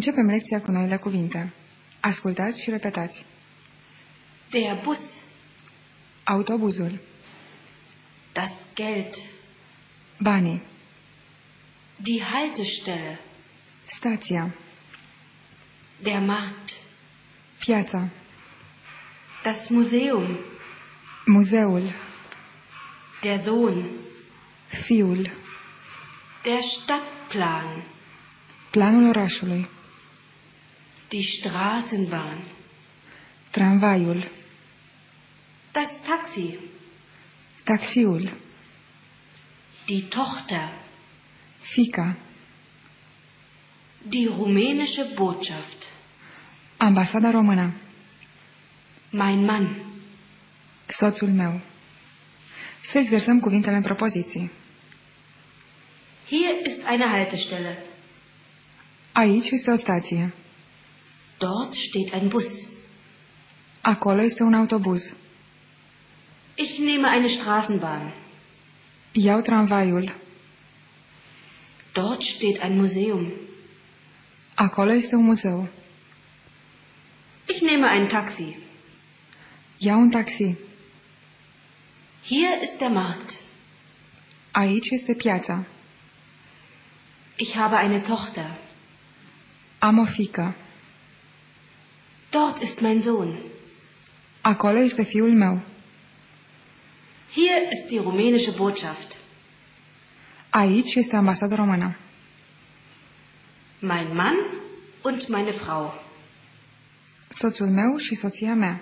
Începem lecția cu noile cuvinte. Ascultați și repetați. Der Bus, Autobuzul, das Geld, banii, die Haltestelle, stația, der Markt, piața, das Museum, muzeul, der Sohn, fiul, der Stadtplan, planul orașului, die Straßenbahn, tramvaiul, das Taxi, taxiul, die Tochter, fiica, die rumänische Botschaft, ambasada română, mein Mann, soțul meu. Să exersăm cuvintele în propoziții. hier ist eine Haltestelle, Aici este o stație. dort steht ein Bus, Acolo este un autobuz. ich nehme eine Straßenbahn, Iau tramvaiul. dort steht ein Museum, Acolo este un muzeu. ich nehme ein Taxi, Iau un taxi. hier ist der Markt, Aici este piața. ich habe eine Tochter, Am o fiică. dort ist mein Sohn, Acolo este fiul meu. hier ist die rumänische Botschaft, Aici este ambasada română. mein Mann und meine Frau, Soțul meu și soția mea.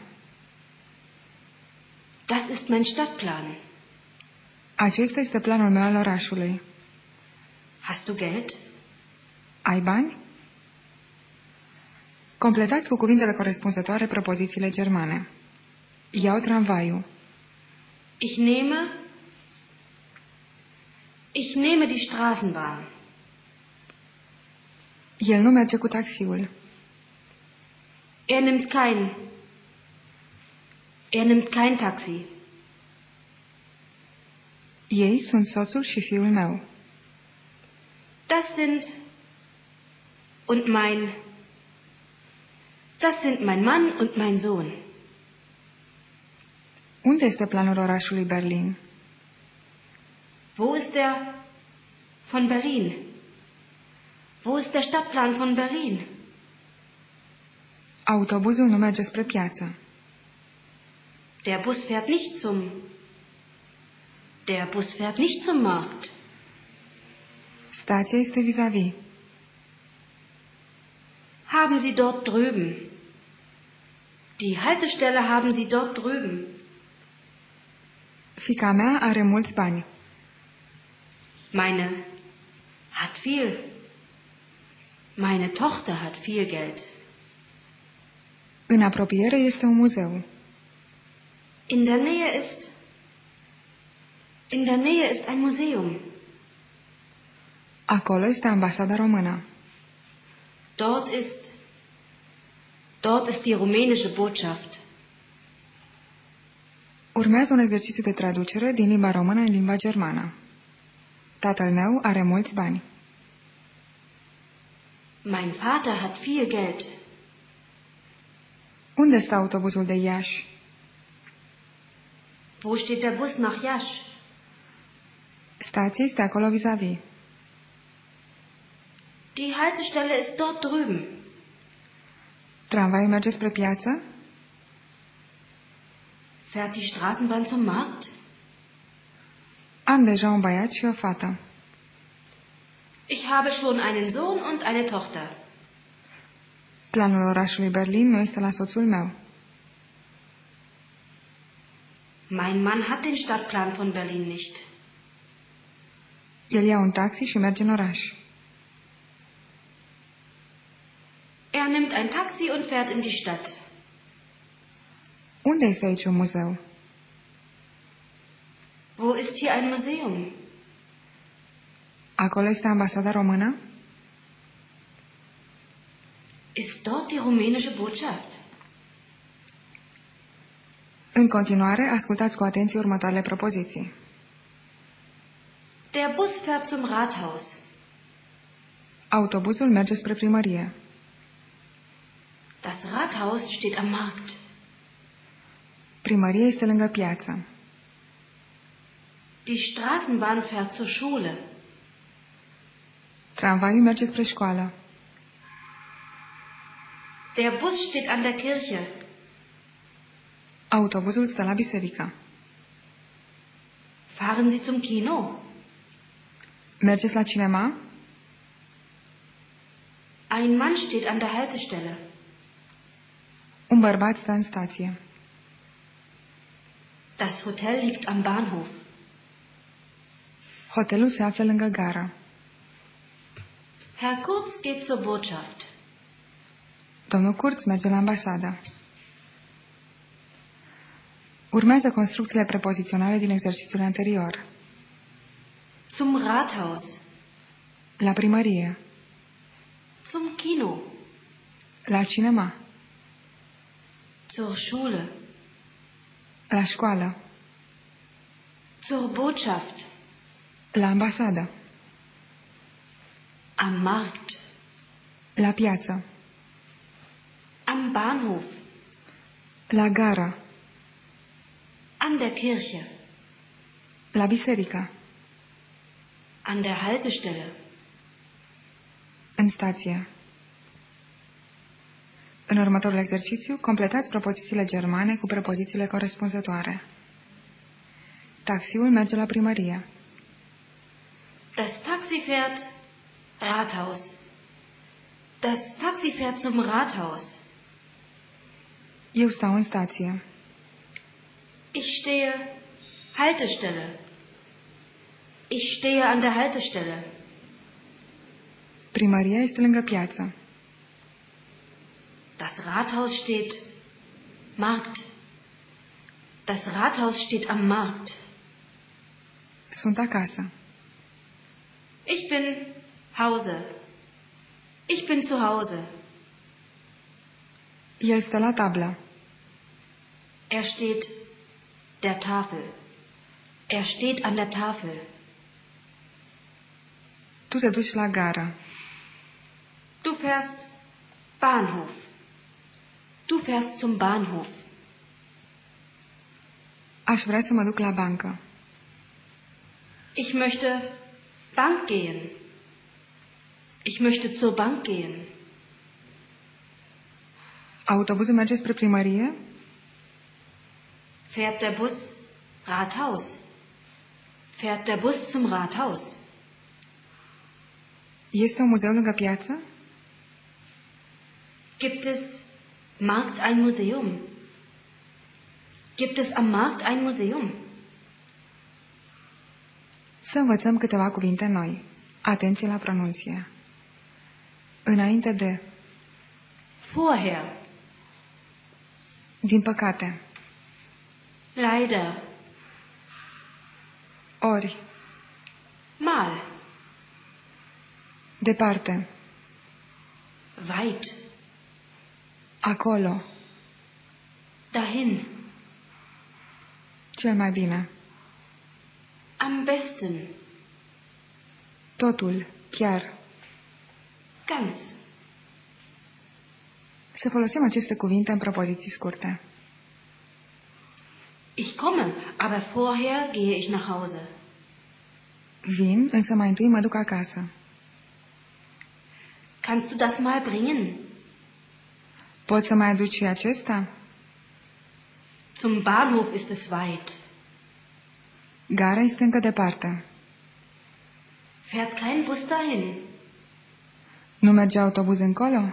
das ist mein Stadtplan, Acesta este planul meu al orașului. hast du Geld? Ai bani? Completați cu cuvintele corespunzătoare propozițiile germane. Iau tramvaiul. Ich nehme die Straßenbahn, El nu merge cu taxiul. er nimmt kein Taxi, Ei sunt soțul și fiul meu. das sind mein Mann und mein Sohn, Unde este planul orașului Berlin? wo ist der von Berlin? Wo ist der Stadtplan von Berlin? Autobuzul nu merge spre piață. Der Bus fährt nicht zum Markt. Stația este vis-a-vis. Haben Sie dort drüben. Die Haltestelle haben Sie dort drüben. Fiica mea are mulți bani. Meine hat viel. Meine Tochter hat viel Geld. În apropiere este un muzeu. In der Nähe ist ein Museum. Acolo este ambasada română. Dort ist die rumänische Botschaft. Urmează un exercițiu de traducere din limba română în limba germană. Tatăl meu are mulți bani. Mein Vater hat viel Geld. Unde stă autobuzul de Iași? Wo steht der Bus nach Iași? Stația este acolo vis-a-vis. Die Haltestelle ist dort drüben. Tramvaiul merge spre piață? Fährt die Straßenbahn zum Markt? Am deja un băiat și o fată. Ich habe schon einen Sohn und eine Tochter. Planul orașului Berlin nu este la soțul meu. Mein Mann hat den Stadtplan von Berlin nicht. El ia un taxi și merge în oraș. Er nimmt ein Taxi und fährt in die Stadt. Unde este aici un muzeu? Wo ist hier ein Museum? Acolo este ambasada română? Ist dort die rumänische Botschaft? În continuare, ascultați cu atenție următoarele propoziții. Der Bus fährt zum Rathaus. Autobuzul merge spre primărie. Das Rathaus steht am Markt. Primăria este lângă piață. Die Straßenbahn fährt zur Schule. Tramvaiul merge spre școală. Der Bus steht an der Kirche. Autobuzul stă la biserică. Fahren Sie zum Kino? Mergeți la cinema? Ein Mann steht an der Haltestelle. Un bărbat stă în stație. Das Hotel liegt am Bahnhof. Hotelul se află lângă gară. Herr Kurz geht zur Botschaft. Domnul Kurz merge la ambasadă. Urmează construcțiile prepoziționale din exercițiul anterior. Zum Rathaus. La primărie. Zum Kino. La cinema. Zur Schule. La școală. Zur Botschaft. La ambasadă. Am Markt. La piață. Am Bahnhof. La gară. An der Kirche. La biserică. An der Haltestelle. În stație. În următorul exercițiu, completați propozițiile germane cu prepozițiile corespunzătoare. Taxiul merge la primărie. Das Taxi fährt Rathaus. Das Taxi fährt zum Rathaus. Eu stau în stație. Ich stehe Haltestelle. Ich stehe an der Haltestelle. Primăria este lângă piață. Das Rathaus steht Markt. Das Rathaus steht am Markt. Sunt acasă. Ich bin Hause. Ich bin zu Hause. El stă la tablă. Er steht der Tafel. Er steht an der Tafel. Tu te duci la gară. Du fährst Bahnhof. Du fährst zum Bahnhof. Aș vrea să mă duc la bancă. Ich möchte Bank gehen. Ich möchte zur Bank gehen. Autobuzul merge spre primărie? Fährt der Bus Rathaus? Fährt der Bus zum Rathaus? Este un muzeu lângă piață? Gibt es Markt ein Museum? Gibt es am Markt ein Museum? Să învățăm câteva cuvinte noi. Atenție la pronunție. Înainte de. Vorher. Din păcate. Leider. Ori. Mal. Departe. Weit. Acolo. Dahin. Cel mai bine. Am besten. Totul. Chiar. Ganz. Să folosim aceste cuvinte în propoziții scurte. Ich komme, aber vorher gehe ich nach Hause. Vin, însă mai întâi mă duc acasă. Kannst du das mal bringen? Poți să mai aduci și acesta? Zum Bahnhof ist es weit. Gara este încă departe. Fährt kein Bus dahin. Nu merge autobuz încolo?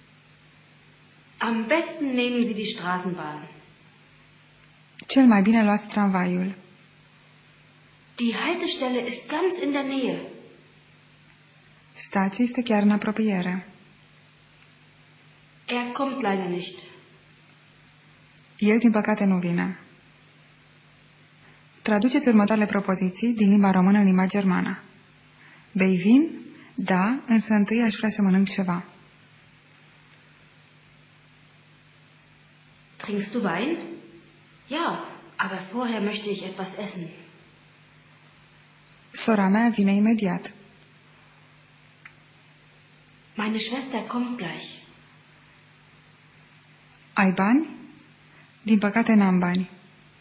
Am besten nehmen Sie die Straßenbahn. Cel mai bine luați tramvaiul. Die Haltestelle ist ganz in der Nähe. Stația este chiar în apropiere. Er kommt leider nicht. El, din păcate, nu vine. Traduceți următoarele propoziții din limba română în limba germană. Bei vin? Da, însă întâi aș vrea să mănânc ceva. Trinkst du Wein? Ja, aber vorher möchte ich etwas essen. Sora mea vine imediat. Meine Schwester kommt gleich. Ai bani? Din păcate n-am bani.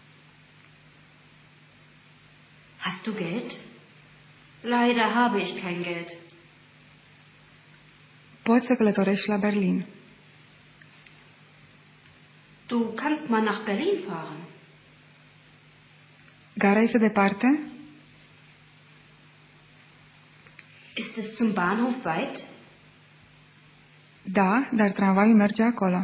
Hast du Geld? Leider habe ich kein Geld. Poți să călătorești la Berlin. Du kannst mal nach Berlin fahren. Gara este departe? Ist es zum Bahnhof weit? Da, dar tramvaiul merge acolo.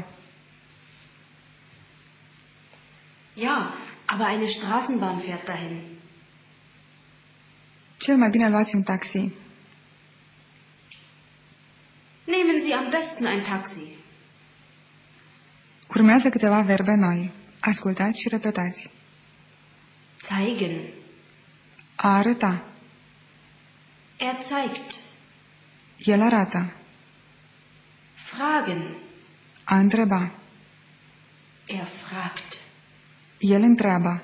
Ja, aber eine Straßenbahn fährt dahin. Cel mai bine luați un taxi. Nehmen Sie am besten ein Taxi. Urmează câteva verbe noi. Ascultați și repetați. Zeigen. A arăta. Er zeigt. El arată. Fragen. A întreba. Er fragt. El întreabă.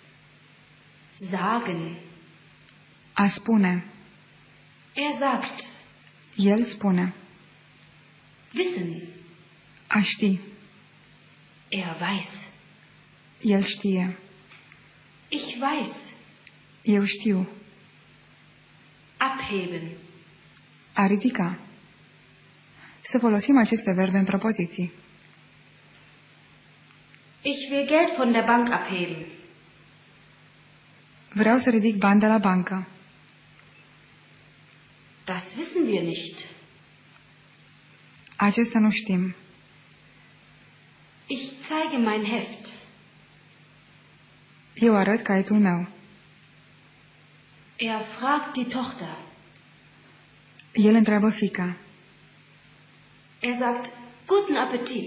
Sagen. A spune. Er sagt. El spune. Wissen. A ști. Er weiß. El știe. Ich weiß. Eu știu. Abheben. A ridica. Să folosim aceste verbe în propoziții. Ich will Geld von der Bank abheben. Vreau să ridic bani de la bancă. Das wissen wir nicht. Acesta nu știm. Ich zeige mein Heft. Eu arăt caietul meu. Er fragt die Tochter. El întreabă fiica. Er sagt, guten Appetit.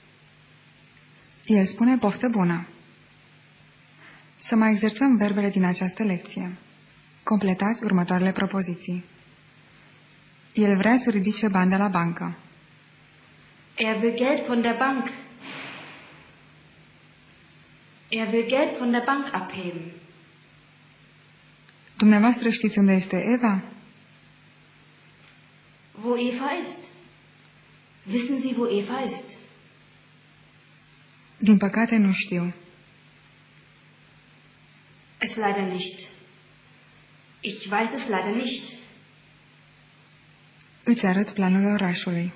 El spune poftă bună. Să mai exersăm verbele din această lecție. Completați următoarele propoziții. El vrea să ridice bani de la bancă. Er will Geld von der Bank. Er will Geld von der Bank abheben. Dumneavoastră știți unde este Eva? Wo Eva ist? Wissen Sie, wo Eva ist? Din păcate nu știu. Es leider nicht. Ich weiß es leider nicht. Îți arăt planul orașului.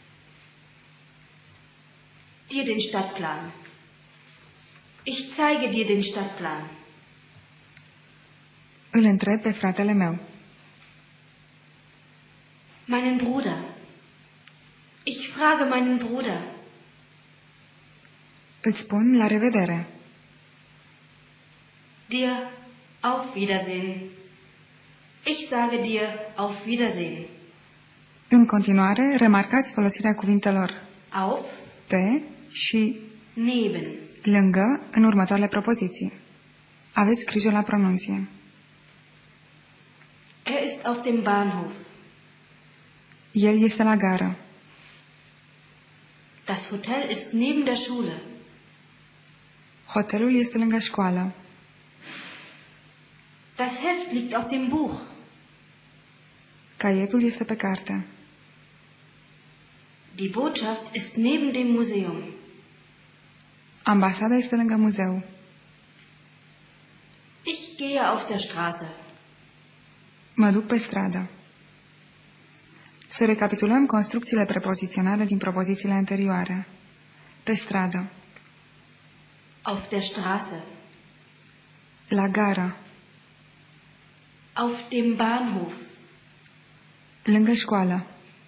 Dir den Stadtplan. Ich zeige dir den Stadtplan. Îl întreb pe fratele meu. Meinen Bruder. Ich frage meinen Bruder. Îți spun la revedere. Dir auf Wiedersehen. Ich sage dir auf Wiedersehen. În continuare, remarcați folosirea cuvintelor Auf, pe și neben. lângă în următoarele propoziții. Aveți grijă la pronunție. Er ist auf dem Bahnhof. El este la gară. Das Hotel ist neben der Schule. Hotelul este lângă școală. Das Heft liegt auf dem Buch. Caietul este pe carte. Die Botschaft ist neben dem Museum. Ambasada este lângă muzeu. Ich gehe auf der Straße. Mă duc pe stradă. Să recapitulăm construcțiile prepoziționale din propozițiile anterioare. Pe stradă. Auf der Straße. La gară. Auf dem Bahnhof. Lângă școală.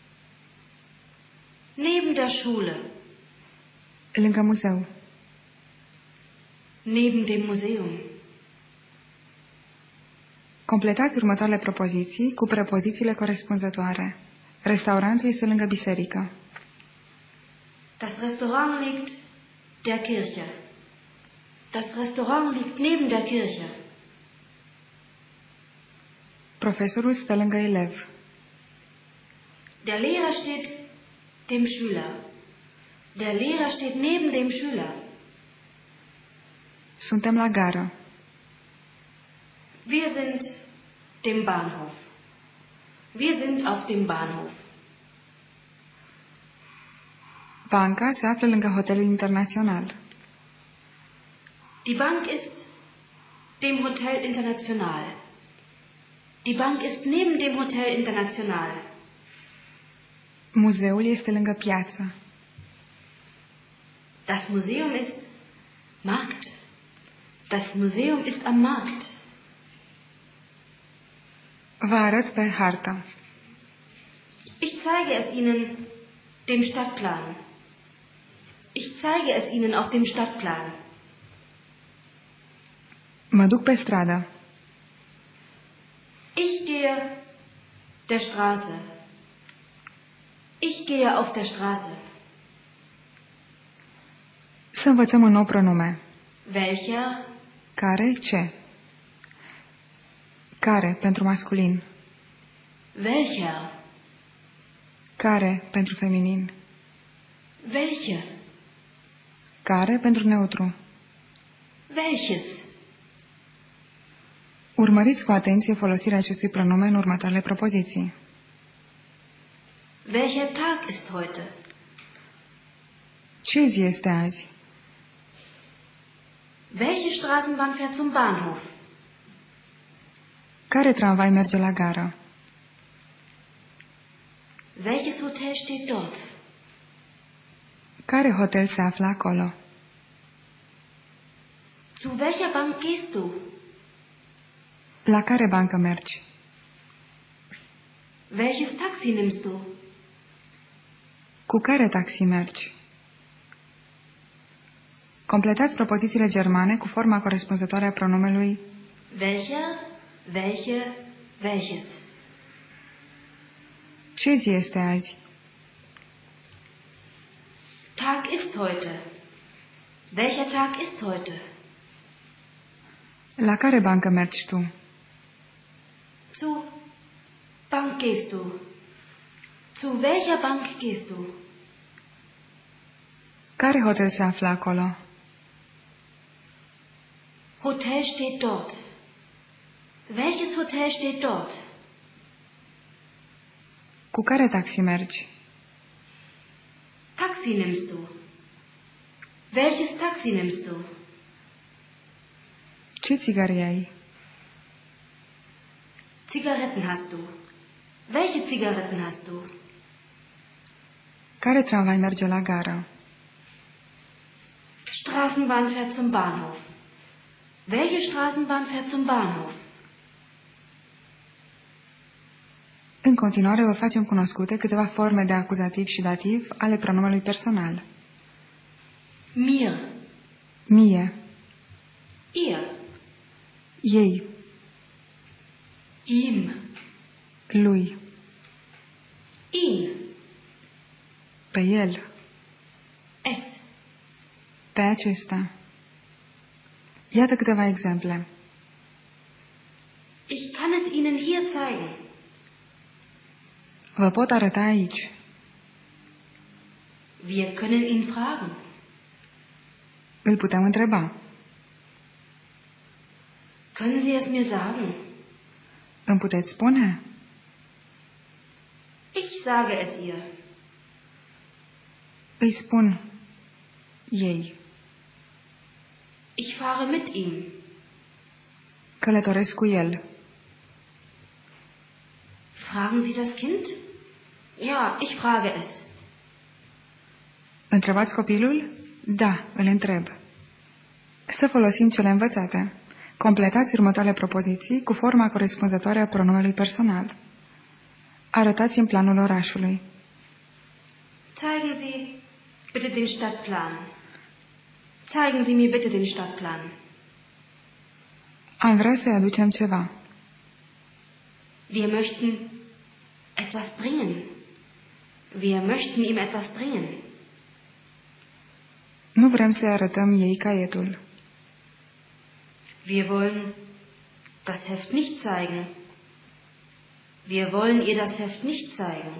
Neben der Schule. Lângă muzeu. Neben dem Museum. Completați următoarele propoziții cu prepozițiile corespunzătoare. Restaurantul este lângă biserică. Das Restaurant liegt der Kirche. Das Restaurant liegt neben der Kirche. Profesorul stă lângă elev. Der Lehrer steht dem Schüler. Der Lehrer steht neben dem Schüler. Suntem la gară. Wir sind dem Bahnhof. Wir sind auf dem Bahnhof. Banca se află lângă hotelul internațional. Die Bank ist dem Hotel International. Die Bank ist neben dem Hotel International. Muzeul este lângă piață. Das Museum ist Markt. Das Museum ist am Markt. Vă arăt pe hartă. Ich zeige es Ihnen dem Stadtplan. Ich zeige es Ihnen auf dem Stadtplan. Mă duc pe stradă. Ich gehe der Straße. Ich gehe auf der Straße. Să învățăm un nou pronume. Welcher? Care, ce? Care pentru masculin. Welcher? Care pentru feminin. Welche? Care pentru neutru. Welches? Urmăriți cu atenție folosirea acestui pronume în următoarele propoziții. Welcher Tag ist heute? Ce zi este azi? Welche Straßenbahn fährt zum Bahnhof? Care tramvai merge la gară? Welches Hotel steht dort? Care hotel se află acolo? Zu welcher Bank gehst du? La care bancă mergi? Welches Taxi nimmst du? Cu care taxi mergi? Completați propozițiile germane cu forma corespunzătoare a pronumelui Welcher, welche, welches? Ce zi este azi? Tag ist heute. Welcher Tag ist heute? La care bancă mergi tu? Zu Bank gehst du? Zu welcher Bank gehst du? Care hotel se află acolo? Hotel steht dort. Welches Hotel steht dort? Cu care taxi mergi? Taxi nimmst du? Welches Taxi nimmst du? Ce țigări ai? Zigaretten hast du? Welche Zigaretten hast du? Care tramvai merge la gară? Straßenbahn fährt zum Bahnhof. Welche Straßenbahn fährt zum Bahnhof? În continuare vă facem cunoscute câteva forme de acuzativ și dativ ale pronumelui personal. Mir. Mie, Ihr. ei, Ihm. lui, Ihn. pe el, Es. pe acesta. Iată câteva exemple. Ich kann es Ihnen hier zeigen. Vă pot arăta aici. Wir können ihn fragen. Îl putem întreba. Können Sie es mir sagen? Îmi puteți spune? Ich sage es ihr. Îi spun ei. Ich fahre mit ihm. Călătoresc cu el. Fragen Sie das Kind? Ja, ich frage es. Întrebați copilul? Da, îl întreb. Să folosim cele învățate. Completați următoarele propoziții cu forma corespunzătoare a pronumelui personal. Arătați în planul orașului. Zeigen Sie bitte den Stadtplan. Zeigen Sie mir bitte den Stadtplan. Am vrea să-i aducem ceva. Wir möchten etwas bringen. Wir möchten ihm etwas bringen. Nu vrem să-i arătăm ei caietul. Wir wollen das Heft nicht zeigen. Wir wollen ihr das Heft nicht zeigen.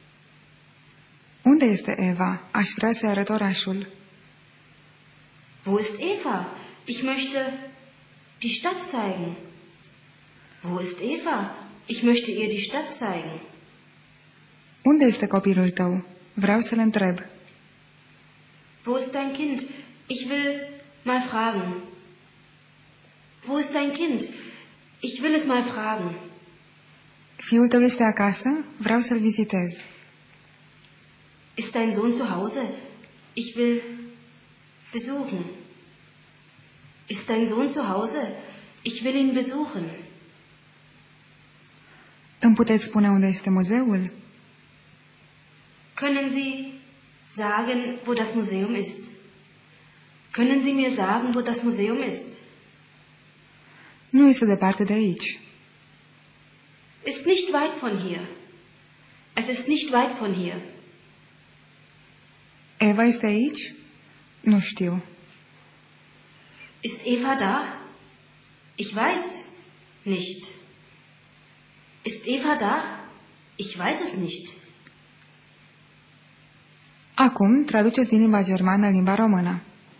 Unde este Eva? Aș vrea să-i arăt orașul. Wo ist Eva? Ich möchte die Stadt zeigen. Wo ist Eva? Ich möchte ihr die Stadt zeigen. Unde este copilul tău? Vreau să-l întreb. Wo ist dein Kind? Ich will mal fragen. Wo ist dein Kind? Ich will es mal fragen. Fiul tău este acasă? Vreau să-l vizitez. Ist dein Sohn zu Hause? Ich will besuchen. Ist dein Sohn zu Hause? Ich will ihn besuchen. Îmi puteți spune unde este muzeul? Können Sie sagen, wo das Museum ist? Können Sie mir sagen, wo das Museum ist? Nu este departe de aici. Ist nicht weit von hier. Es ist nicht weit von hier. Eva este aici? Nu știu. Ist Eva da? Ich weiß nicht. Ist Eva da? Ich weiß es nicht. Acum, traduceți din limba germană în limba română.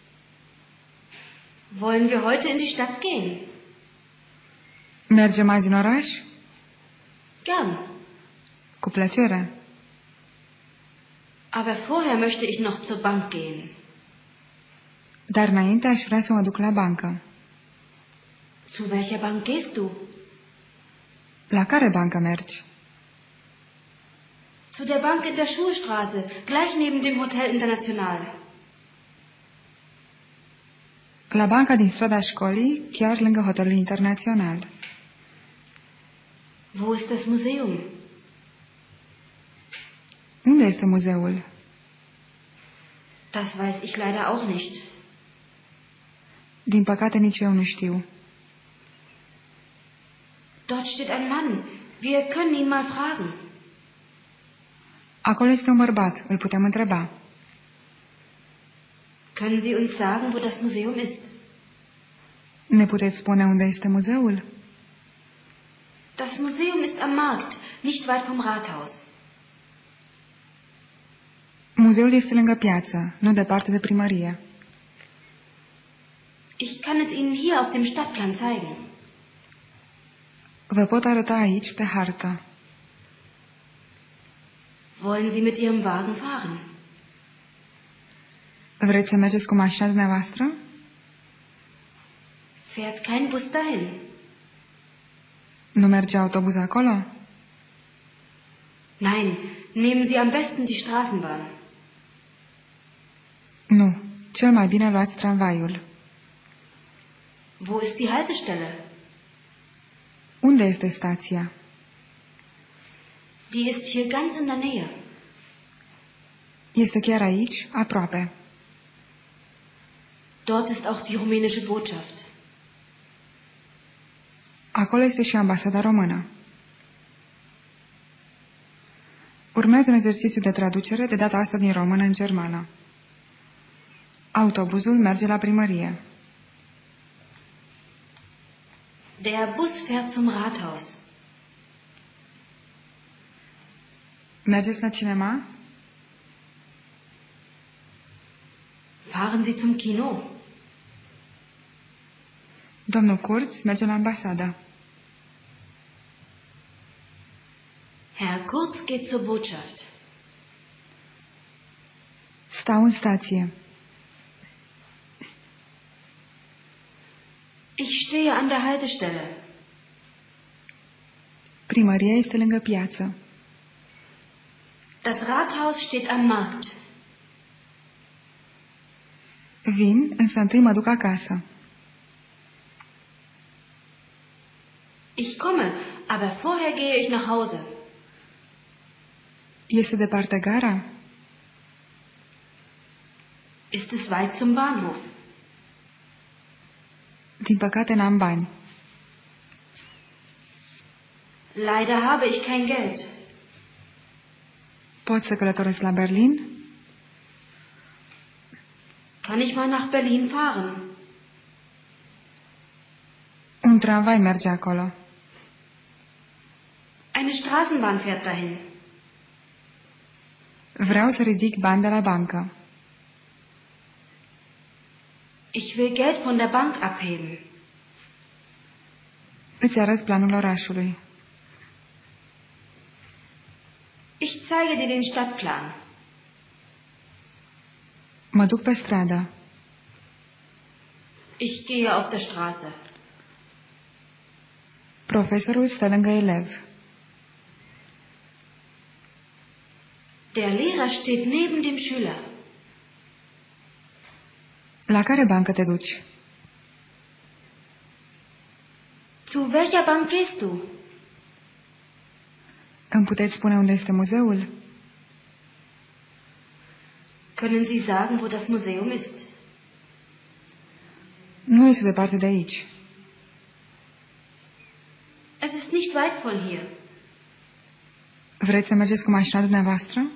Wollen wir heute in die Stadt gehen? Mergem azi în oraș? Gern. Cu plăcere. Aber vorher möchte ich noch zur Bank gehen. Dar înainte aș vrea să mă duc la bancă. Zu welcher Bank gehst du? La care bancă mergi? Zu der Bank in der Schulstraße, gleich neben dem Hotel International. La banca din strada școlii, chiar lângă hotelul internațional. Wo ist das Museum? Unde este muzeul? Das weiß ich leider auch nicht. Din păcate nici eu nu știu. Dort steht ein Mann. Wir können ihn mal fragen. Acolo este un bărbat, îl putem întreba. Können Sie uns sagen, wo das Museum ist? Ne puteți spune unde este muzeul? Das Museum ist am Markt, nicht weit vom Rathaus. Muzeul este lângă piață, nu departe de primărie. Ich kann es Ihnen hier auf dem Stadtplan zeigen. Vă pot arăta aici, pe hartă. Wollen Sie mit Ihrem Wagen fahren? Vreți să mergeți cu mașina dumneavoastră? Fährt kein Bus dahin. Nu merge autobuz acolo? Nein, nehmen Sie am besten die Straßenbahn. Nu, cel mai bine luați tramvaiul. Wo ist die Haltestelle? Unde este stația? Die ist hier ganz in der Nähe. Este chiar aici, aproape. Dort ist auch die rumänische Botschaft. Acolo este și ambasada română. Urmează un exercițiu de traducere, de data asta din română în germană. Autobuzul merge la primărie. Der Bus fährt zum Rathaus. Mergeți la cinema? Fahren Sie zum Kino. Domnul Kurz merge la ambasada. Herr Kurz geht zur Botschaft. Stau în stație. Ich stehe an der Haltestelle. Primăria este lângă piață. Das Rathaus steht am Markt. Vin, însă întâi mă duc acasă. Ich komme, aber vorher gehe ich nach Hause. Este departe gara? Ist es weit zum Bahnhof? Din păcate n-am bani. Leider habe ich kein Geld. Pot să călătoresc la Berlin? Kann ich mal nach Berlin fahren? Un tramvai merge acolo. Eine Straßenbahn fährt dahin. Vreau să ridic bani de la bancă. Ich will Geld von der Bank abheben. Îți arăt planul orașului. Ich zeige dir den Stadtplan. Mă duc pe stradă. Ich gehe auf der Straße. Profesorul stă lângă elev. Der Lehrer steht neben dem Schüler. La care bancă te duci? Zu welcher Bank gehst du? Îmi puteți spune unde este muzeul? Können Sie sagen, wo das Museum ist? Nu este departe de aici. Es ist nicht weit von hier. Vreți să mergeți cu mașina dumneavoastră?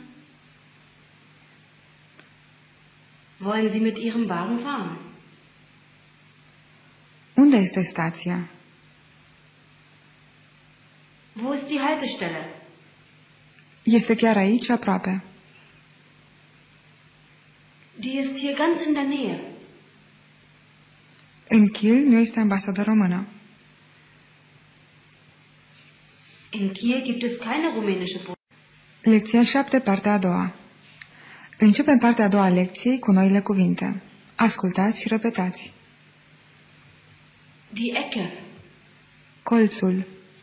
Wollen Sie mit Ihrem Wagen fahren? Unde este stația? Wo ist die Haltestelle? Este chiar aici, aproape. Die ist hier ganz in der Nähe. În Kiel nu este ambasadă română. In Kiel gibt es keine rumänische Botschaft. Lecția 7, partea a doua. Începem partea a doua a lecției cu noile cuvinte. Ascultați și repetați. Die Ecke. Colțul.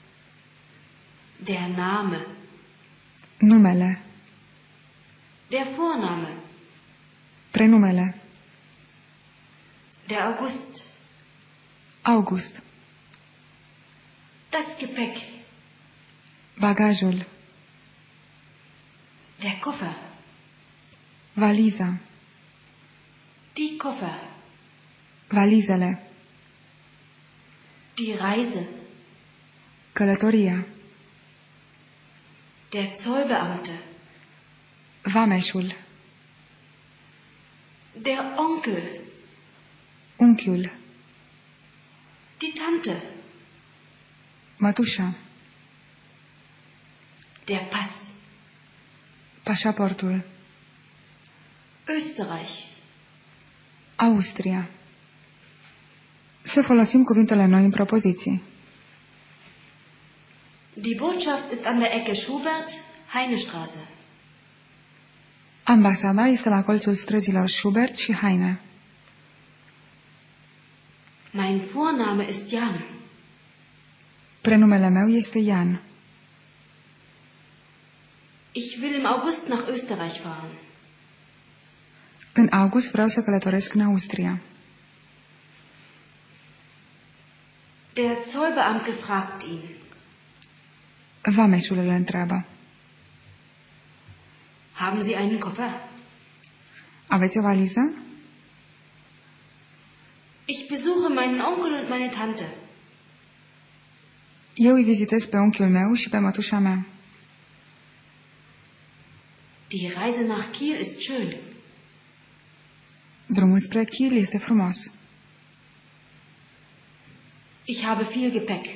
Der Name. Numele. Der Vorname. Prenumele. Der August. August. Das Gepäck. Bagajul. Der Koffer. Valiza. Die Koffer. Valizele. Die Reise. Călătoria. Der Zollbeamte. Vameșul. Der Onkel. Unchiul. Die Tante. Mătușa. Der Pass. Pașaportul. Österreich. Austria. Să folosim cuvintele noi în propoziții. Die Botschaft ist an der Ecke Schubert-Heine-Straße. Ambasada este la colțul străzilor Schubert și Heine. Mein Vorname ist Jan. Prenumele meu este Jan. Ich will im August nach Österreich fahren. În august vreau să călătoresc în Austria. Der Zollbeamte fragt ihn. Vameșul îl întreabă. Haben Sie einen Koffer? Aveți o valiză? Ich besuche meinen Onkel und meine Tante. Eu îi vizitez pe unchiul meu și pe mătușa mea. Die Reise nach Kiel ist schön. Drumul spre Kiel este frumos. Ich habe viel Gepäck.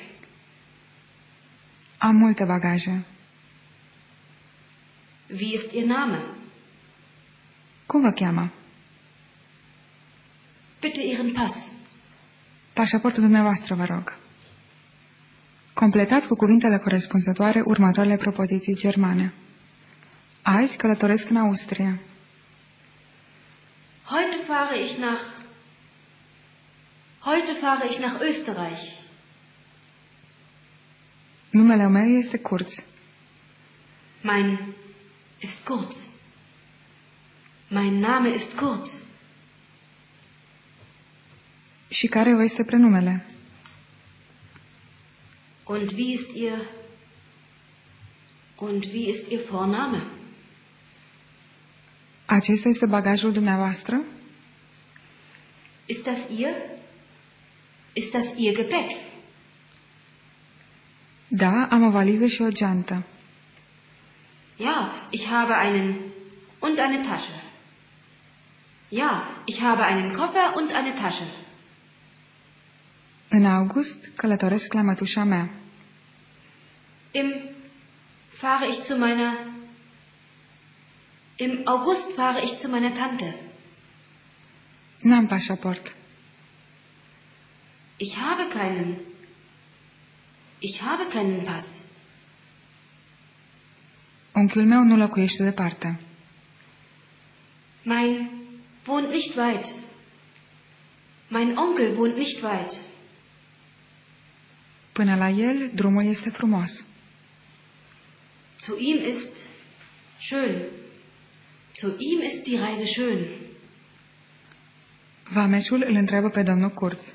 Am multe bagaje. Wie ist Ihr Name? Cum vă cheamă? Bitte Ihren Pass. Pașaportul dumneavoastră, vă rog. Completați cu cuvintele corespunzătoare următoarele propoziții germane. Azi călătoresc în Austria. Heute fahre ich nach Österreich. Numele meu este Kurz. Mein ist Kurz. Mein Name ist Kurz. Și care vă este prenumele? Und wie ist Ihr Vorname? Acesta este bagajul dumneavoastră? Ist das Ihr Gepäck? Da, am o valiză și o geantă. Ja, ich habe und eine Tasche. Ja, ich habe einen Koffer und eine Tasche. În august călătoresc la mătușa mea. Im August fahre ich zu meiner Tante. N-am pașaport. Ich habe keinen Pass. Unchiul meu nu locuiește departe. Mein wohnt nicht weit. Mein Onkel wohnt nicht weit. Până la el, drumul este frumos. Zu ihm ist schön. Zu ihm ist die Reise schön. Vameșul îl întreabă pe domnul Kurz.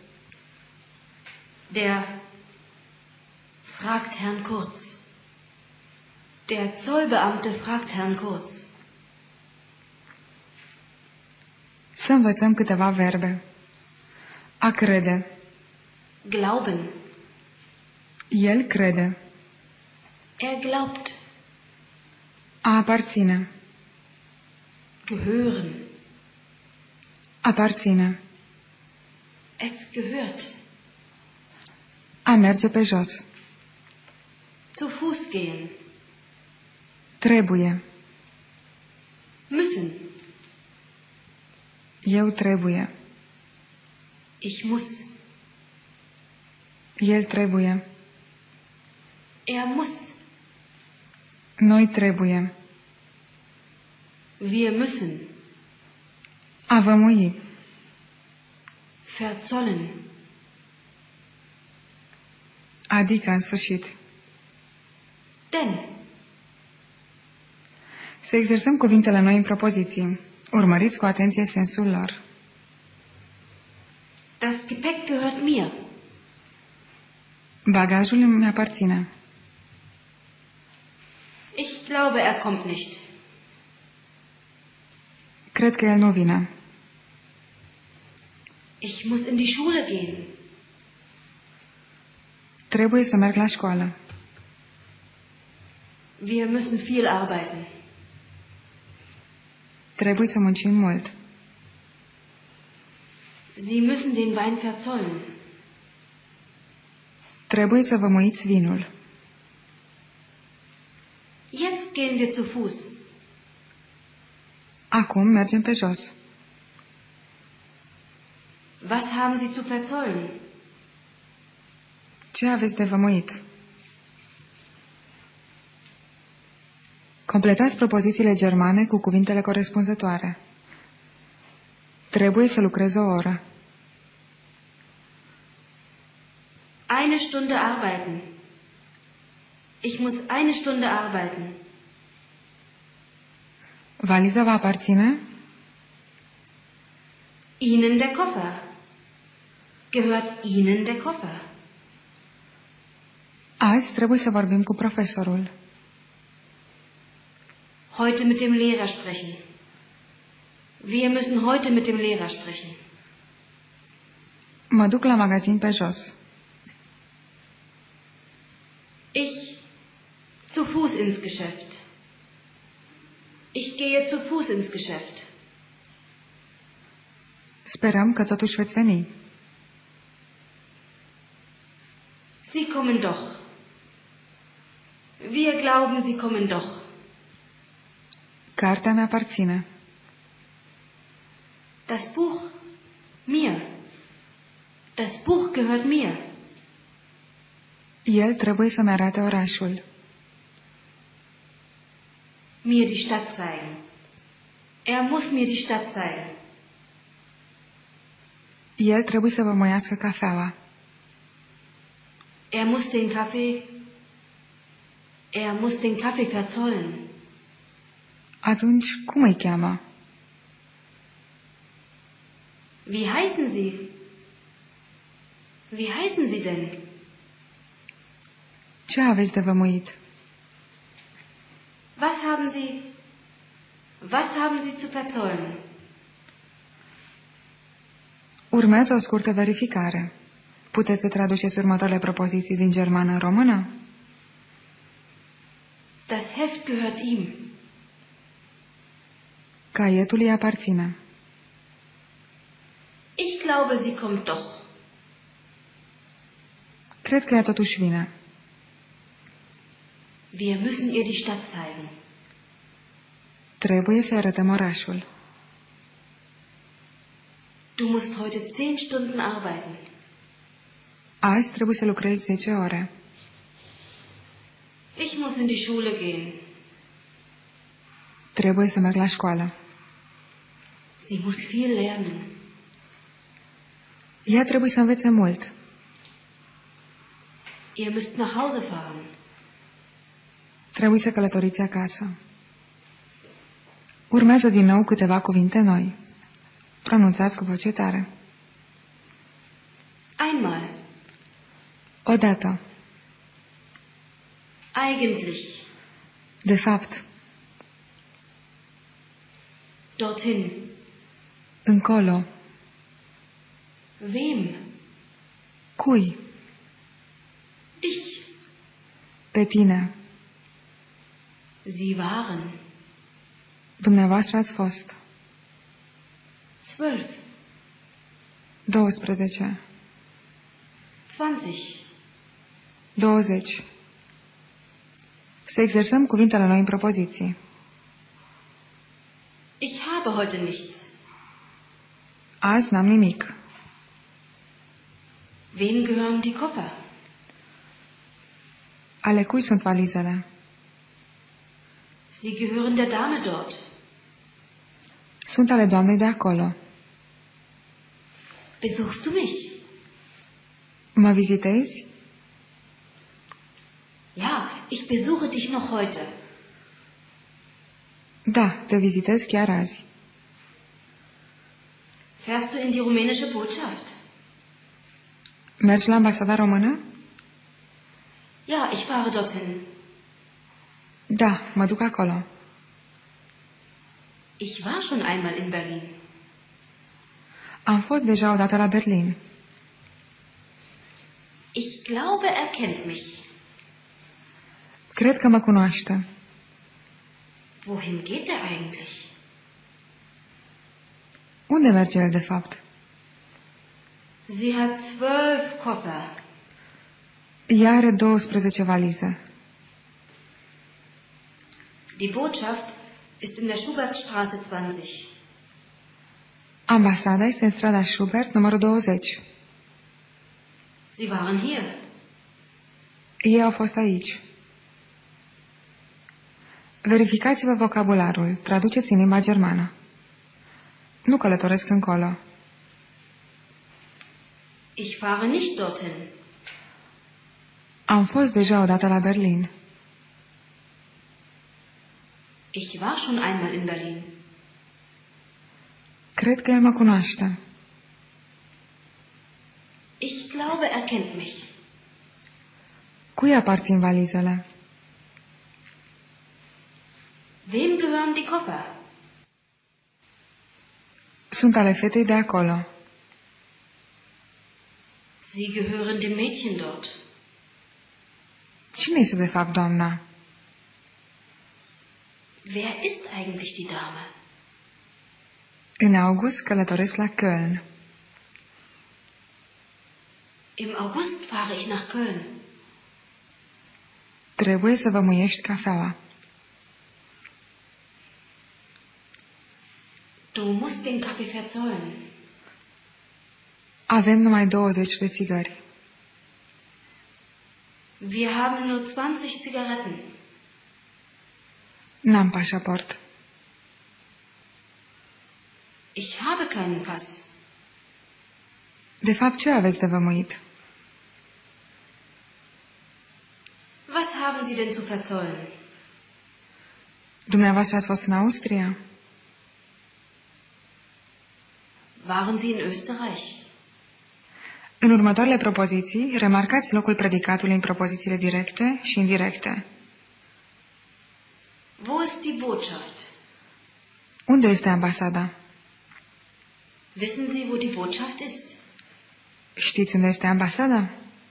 Der fragt Herrn Kurz. Der Zollbeamte fragt Herrn Kurz. Să învățăm câteva verbe. A crede. Glauben. El crede. Er glaubt. A aparține. Gehören. Aparține. Es gehört. A merge pe jos. Zu Fuß gehen. Trebuie. Müssen. Eu trebuie. Ich muss. El trebuie. Er muss. Noi trebuie. Wir müssen. A vămui. Verzollen. Adică, în sfârșit. Denn. Să exersăm cuvintele noi în propoziții. Urmăriți cu atenție sensul lor. Das Gepäck gehört mir. Bagajul îmi aparține. Ich glaube, er kommt nicht. Cred că el nu vine. Ich muss in die Schule gehen. Trebuie să merg la școală. Wir müssen viel arbeiten. Trebuie să muncim mult. Sie müssen den Wein verzollen. Trebuie să vămuiți vinul. Jetzt gehen wir zu Fuß. Acum mergem pe jos. Was haben Sie zu verzollen? Ce aveți de vămuit? Completați propozițiile germane cu cuvintele corespunzătoare. Trebuie să lucrez o oră. Eine Stunde arbeiten. Ich muss eine Stunde arbeiten. Valiza vă aparține? Ihnen der Koffer. Gehört Ihnen der Koffer? Azi trebuie să vorbim cu profesorul. Heute mit dem Lehrer sprechen. Wir müssen heute mit dem Lehrer sprechen. Mă duc la magazin pe jos. Ich zu Fuß ins Geschäft. Ich gehe zu Fuß ins Geschäft. Sperăm că totuși veți veni. Sie kommen doch. Wir glauben, Sie kommen doch. Cartea mi aparține. Das Buch mir. Das Buch gehört mir. El trebuie să-mi arate orașul. Mir die Stadt zeigen. Er muss mir die Stadt zeigen. El trebuie să vămuiască cafeaua. Er muss den Kaffee verzollen. Atunci, cum îi cheamă? Wie heißen Sie? Wie heißen Sie denn? Ce aveți de vămuit? Was haben Sie zu verzollen? Urmează o scurtă verificare. Puteți să traduceți următoarele propoziții din germană în română? Das Heft gehört ihm. Caietul îi aparține. Ich glaube, sie kommt doch. Cred că ea totuși vine. Wir müssen ihr die Stadt zeigen. Trebuie să arătăm orașul. Du musst heute 10 Stunden arbeiten. Azi trebuie să lucrezi 10 ore. Ich muss in die Schule gehen. Trebuie să merg la școală. Sie muss viel lernen. Ea trebuie să învețe mult. Ihr müsst nach Hause fahren. Trebuie să călătoriți acasă. Urmează din nou câteva cuvinte noi. Pronunțați cu voce tare. Einmal. Odată. Eigentlich. De fapt. Dorthin. Încolo. Wem? Cui? Dich. Pe tine. Sie waren. Dumneavoastră ați fost. 12. 12. 20. 20. Să exersăm cuvintele noi în propoziții. Ich habe heute nichts. Azi n-am nimic. Wem gehören die Koffer? Ale cui sunt valizele? Sie gehören der Dame dort. Sunt ale doamnei de acolo. Besuchst du mich? Mă vizitezi? Ja, ich besuche dich noch heute. Da, te vizitez chiar azi. Fährst du in die rumänische Botschaft? Mergi la ambasada română? Ja, ich fahre dorthin. Da, mă duc acolo. Ich war schon einmal in Berlin. Am fost deja odată la Berlin. Ich glaube, er kennt mich. Cred că mă cunoaște. Wohin geht er eigentlich? Unde merge el, de fapt? Sie hat 12 Koffer. Ea are 12 valize. Die Botschaft ist in der Schubertstraße 20. Ambasada este în strada Schubert, numărul 20. Sie waren hier. Ei au fost aici. Verificați-vă vocabularul. Traduceți în limba germană. Nu călătoresc încolo. Ich fahre nicht dorthin. Am fost deja odată la Berlin. Ich war schon einmal in Berlin. Cred că el mă cunoaște. Ich glaube, er kennt mich. Cui aparțin valizele? Wem gehören die Koffer? Sunt ale fetei de acolo. Sie gehören dem Mädchen dort. Cine este de fapt doamna? Wer ist eigentlich die Dame? În august călătoresc la Köln. Im August fahre ich nach Köln. Trebuie să vă muiești cafeaua. Du musst den Kaffee verzollen. Avem numai 20 de țigări. Wir haben nur 20 Zigaretten. N-am pașaport. Ich habe keinen Pass. De fapt, ce aveți de vămuit? Was haben Sie denn zu verzollen? Dumneavoastră ați fost în Austria? Waren Sie in Österreich? În următoarele propoziții, remarcați locul predicatului în propozițiile directe și indirecte. Wo ist die Botschaft? Unde este ambasada? Wissen Sie, wo die Botschaft ist? Știți unde este ambasada?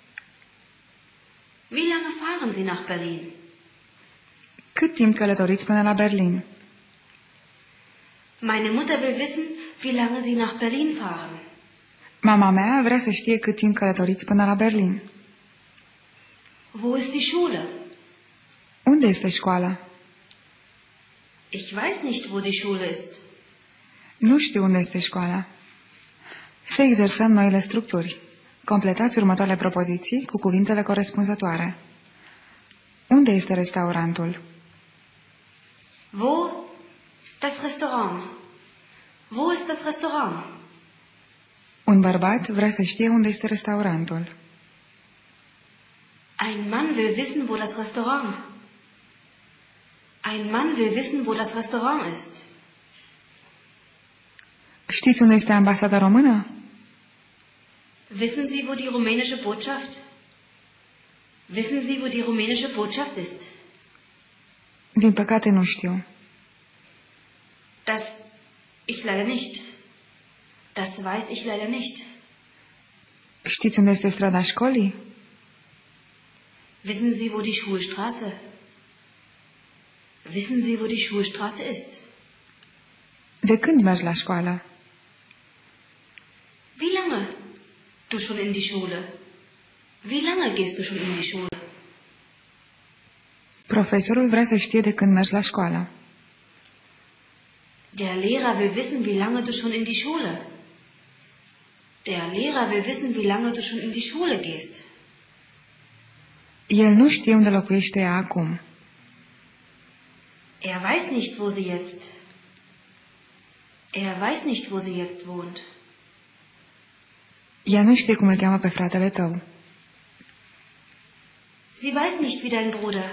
Wie lange fahren Sie nach Berlin? Cât timp călătoriți până la Berlin? Meine Mutter will wissen, wie lange Sie nach Berlin fahren. Mama mea vrea să știe cât timp călătoriți până la Berlin. Wo ist die Schule? Unde este școala? Ich weiß nicht, wo die Schule ist. Nu știu unde este școala. Să exersăm noile structuri. Completați următoarele propoziții cu cuvintele corespunzătoare. Unde este restaurantul? Wo? Das Restaurant. Wo ist das Restaurant? Un bărbat vrea să știe unde este restaurantul. Ein Mann will wissen, wo das Restaurant. Ein Mann will wissen, wo das Restaurant ist. Știți unde este ambasada română? Wissen Sie, wo die rumänische Botschaft? Wissen Sie, wo die rumänische Botschaft ist? Din păcate nu știu. Das ich leider nicht. Das weiß ich leider nicht. Știți unde este strada școlii? Wissen Sie, wo die Schulstraße? Wissen Sie, wo die Schulstraße ist? De când mergi la școală? Wie lange du schon in die Schule? Wie lange gehst du schon in die Schule? Profesorul vrea să știe de când mergi la școală. Der Lehrer will wissen, wie lange du schon in die Schule. Der Lehrer will wissen, wie lange du schon in die Schule gehst. El nu știe unde locuiește ea acum. Er weiß nicht, wo sie jetzt. Er weiß nicht, wo sie jetzt wohnt. Ea nu știe cum îl cheamă pe fratele tău. Sie weiß nicht, wie dein Bruder.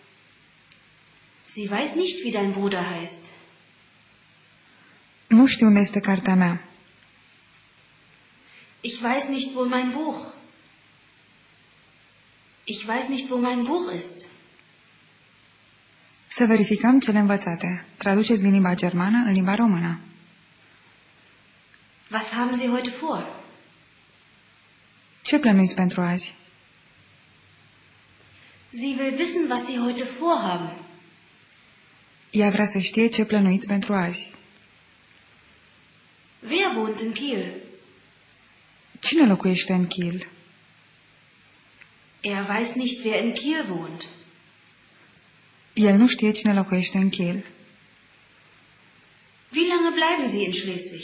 Sie weiß nicht, wie dein Bruder heißt. Nu știu unde este cartea mea. Ich weiß nicht, wo mein Buch. Ich weiß nicht, wo mein Buch ist. Să verificăm cele învățate. Traduceți din limba germană în limba română. Was haben Sie heute vor? Ce plănuiți pentru azi? Sie will wissen, was Sie heute vorhaben. Ea vrea să știe ce plănuiți pentru azi. Wer wohnt in Kiel? Cine locuiește în Kiel? Er weiß nicht, wer in Kiel wohnt. El nu știe cine locuiește în Kiel. Wie lange bleiben Sie in Schleswig?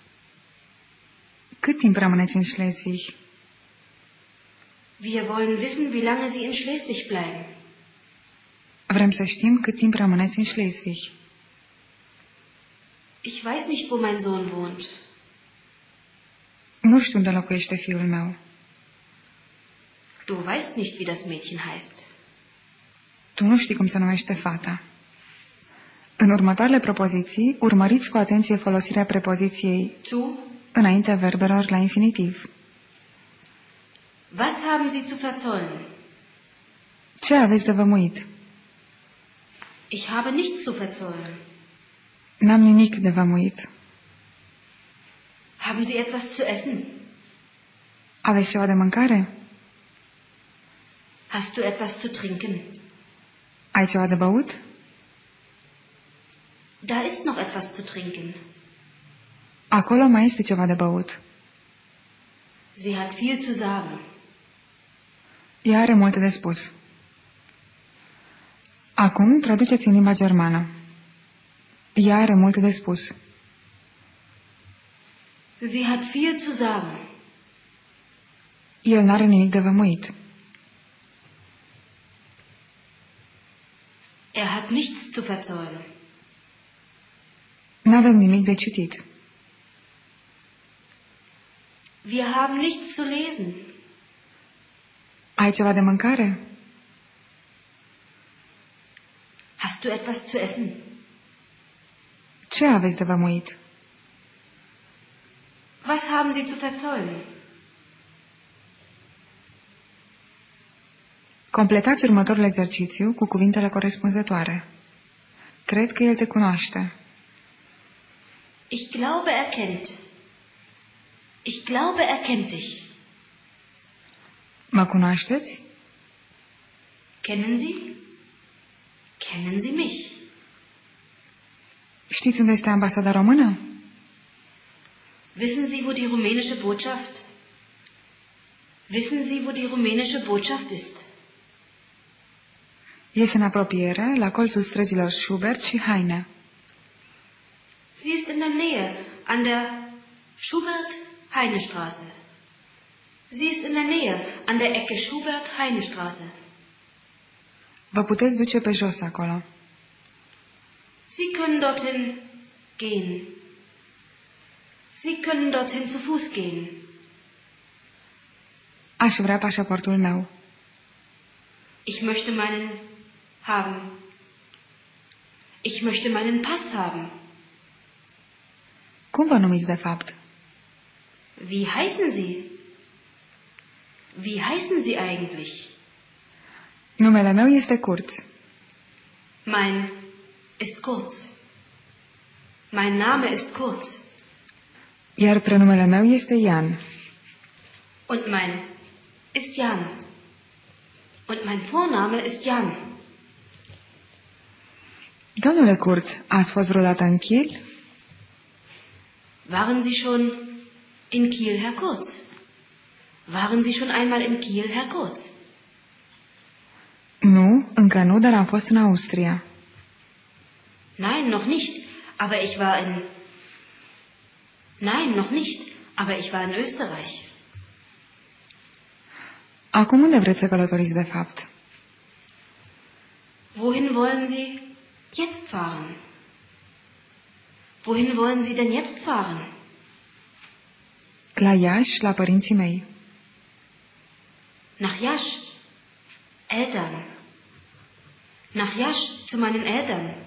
Cât timp rămâneți în Schleswig? Wir wollen wissen, wie lange Sie in Schleswig bleiben. Vrem să știm cât timp rămâneți în Schleswig. Ich weiß nicht, wo mein Sohn wohnt. Nu știu unde locuiește fiul meu. Du weißt nicht, wie das Mädchen heißt. Tu nu știi cum se numește fata. În următoarele propoziții, urmăriți cu atenție folosirea prepoziției Zu? înaintea verbelor la infinitiv. Was haben Sie zu verzollen? Ce aveți de vămuit? Ich habe nichts zu verzollen. N-am nimic de vămuit. Haben Sie etwas zu essen? Aveți ceva de mâncare? Hast du etwas zu trinken? Ai ceva de băut? Da ist noch etwas zu trinken. Acolo mai este ceva de băut. Sie hat viel zu sagen. Ea are multe de spus. Acum traduceți în limba germană. Ea are multe de spus. Sie hat viel zu sagen. El n-are nimic de vămuit. Er hat nichts zu verzollen. N-avem nimic de citit. Wir haben nichts zu lesen. Ai ceva de mâncare? Hast du etwas zu essen? Ce aveți de vămuit? Was haben Sie zu verzollen? Completați următorul exercițiu cu cuvintele corespunzătoare. Cred că el te cunoaște. Ich glaube, er kennt. Ich glaube, er kennt dich. Mă cunoașteți? Kennen Sie? Kennen Sie mich? Știți unde este ambasada română? Wissen Sie, wo die rumänische Botschaft? Wissen Sie, wo die rumänische Botschaft ist? Este în apropiere, la colțul străzilor Schubert și Heine. Sie ist in der Nähe, an der Schubert-Heine-Straße. Sie ist in der Nähe, an der Ecke Schubert-Heine-Straße. Vă puteți duce pe jos acolo. Sie können dorthin gehen. Sie können dorthin zu Fuß gehen. Aș vrea pașaportul meu. Ich möchte meinen haben. Ich möchte meinen Pass haben. Cum vă numiți de fapt? Wie heißen Sie? Wie heißen Sie eigentlich? Numele meu este Kurz. Mein ist Kurz. Mein Name ist Kurz. Iar prenumele meu este Jan. Und mein ist Jan. Und mein Vorname ist Jan. Domnule Kurz, ați fost vreodată în Kiel? Waren Sie schon in Kiel, Herr Kurz? Waren Sie schon einmal in Kiel, Herr Kurz? Nu, încă nu, dar am fost în Austria. Nein, noch nicht. Aber ich war in... Nein, noch nicht. Aber ich war in Österreich. Acum unde vreți să călătoriți de fapt? Wohin wollen Sie jetzt fahren? Wohin wollen Sie denn jetzt fahren? La Iași, la părinții mei. Nach Iași. Eltern. Nach Iași zu meinen Eltern.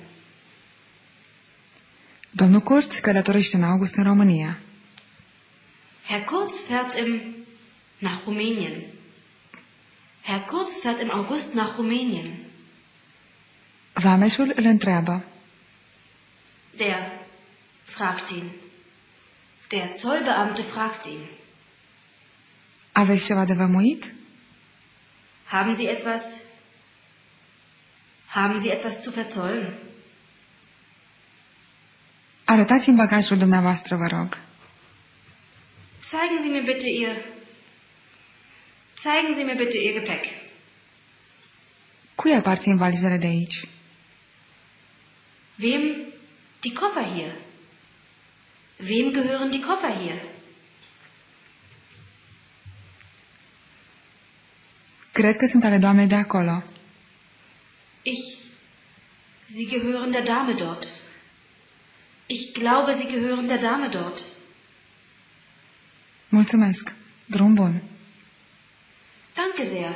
Domnul Kurz călătorește în august în România. Herr Kurz fährt nach Rumänien. Herr Kurz fährt im August nach Rumänien. Vameșul îl întreabă. Der fragt ihn. Der Zollbeamte fragt ihn. Aveți ceva de vămuit? Haben Sie etwas zu verzollen? Arătați-mi bagajul dumneavoastră, vă rog. Zeigen Sie mir bitte Ihr Gepäck. Cui aparțin valizele de aici? Wem die Koffer hier? Wem gehören die Koffer hier? Cred că sunt ale doamnei de acolo. Sie gehören der Dame dort. Ich glaube, Sie gehören der Dame dort. Mulțumesc. Drum bun. Danke sehr.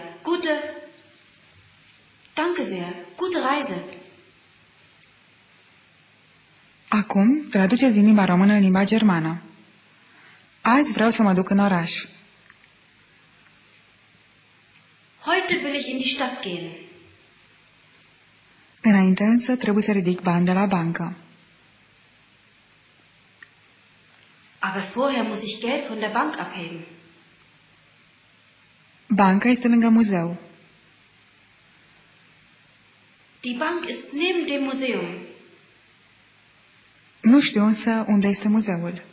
Gute Reise. Acum, traduceți din limba română în limba germană. Azi vreau să mă duc în oraș. Heute will ich in die Stadt gehen. Înainte însă trebuie să ridic bani de la bancă. Aber vorher muss ich Geld von der Bank abheben. Banca este lângă muzeu. Die Bank ist neben dem Museum. Nu știu însă unde este muzeul.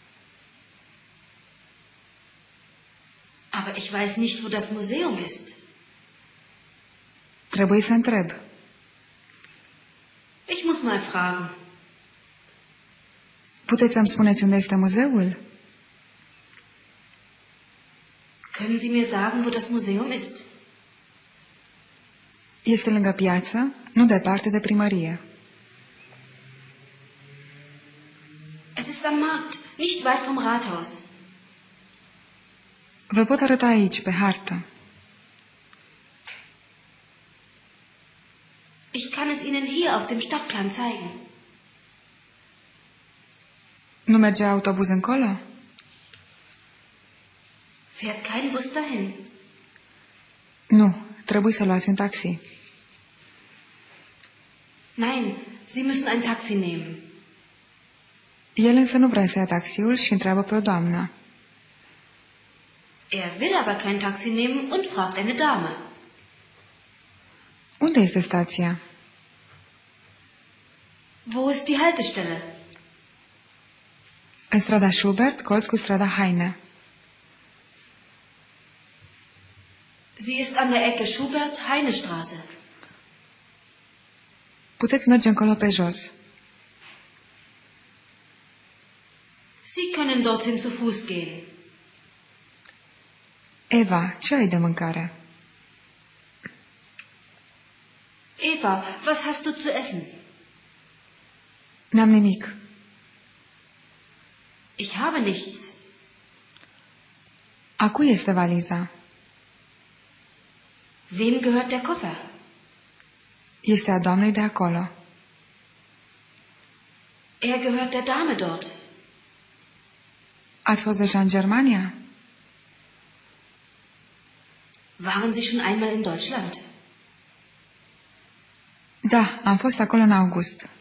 Aber ich weiß nicht, wo das Museum ist. Trebuie să întreb. Ich muss mal fragen. Puteți să-mi spuneți unde este muzeul? Können Sie mir sagen, wo das Museum ist? Este lângă piață, nu departe de primărie. Es ist am Markt, nicht weit vom Rathaus. Vă pot arăta aici, pe hartă. Ich kann es Ihnen hier auf dem Stadtplan zeigen. Nu merge autobuz încolo? Fährt kein Bus dahin? Nu, trebuie să luați un taxi. Nein, Sie müssen ein Taxi nehmen. El însă nu vrea să ia taxiul și întreabă pe o doamnă. Er will aber kein Taxi nehmen und fragt eine Dame. Unde este stația? Wo ist die Haltestelle? În strada Schubert, colț cu strada Heine. Sie ist an der Ecke Schubert-Heine-Straße. Puteți merge încolo pe jos. Sie können dorthin zu Fuß gehen. Eva, ce ai de mâncare? Eva, was hast du zu essen? N-am nimic. Ich habe nichts. A cui este valiza? Wem gehört der Koffer? Este a doamnei de acolo. Er gehört der Dame dort. Ați fost deja în Germania? Waren Sie schon einmal in Deutschland? Da, am fost acolo în august.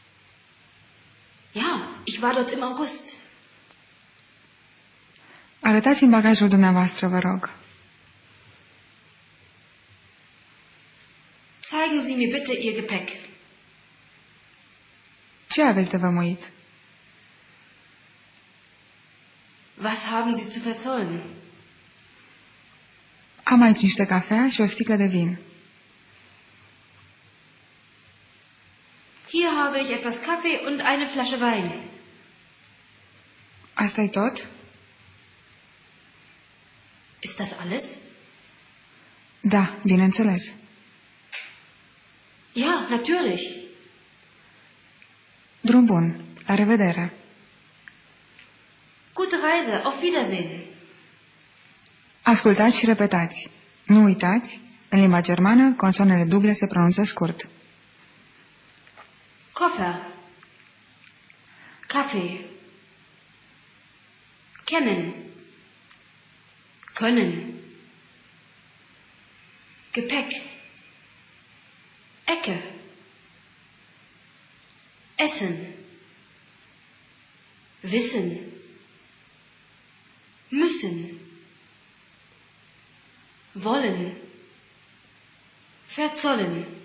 Ja, ich war dort im August. Arătați-mi bagajul dumneavoastră, vă rog. Zeigen Sie mir bitte Ihr Gepäck. Ce aveți de vămuit? Was haben Sie zu verzollen? Am aici niște cafea și o sticlă de vin. Hier habe ich etwas Kaffee und eine Flasche Wein. Asta e tot? Ist das alles? Da, bineînțeles. Ja, natürlich. Drum bun. La revedere. Gute Reise, auf Wiedersehen. Ascultați și repetați. Nu uitați, în limba germană, consoanele duble se pronunță scurt. Koffer. Kaffee. Kennen. Können. Gepäck. Ecke. Essen. Wissen. Müssen. Wollen. Verzollen.